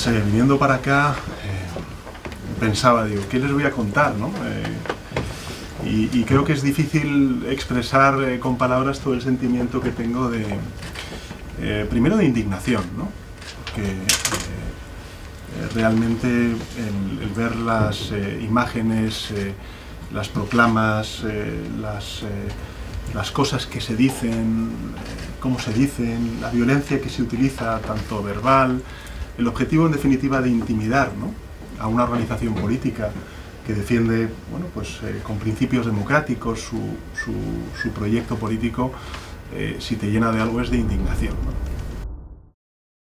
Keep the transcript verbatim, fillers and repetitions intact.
Pues eh, viniendo para acá eh, pensaba, digo, ¿qué les voy a contar, no? Eh, y, y creo que es difícil expresar eh, con palabras todo el sentimiento que tengo de, eh, primero de indignación, ¿no? Porque eh, realmente el, el ver las eh, imágenes, eh, las proclamas, eh, las, eh, las cosas que se dicen, eh, cómo se dicen, la violencia que se utiliza, tanto verbal, el objetivo en definitiva de intimidar, ¿no?, a una organización política que defiende, bueno, pues, eh, con principios democráticos su, su, su proyecto político, eh, si te llena de algo es de indignación, ¿no?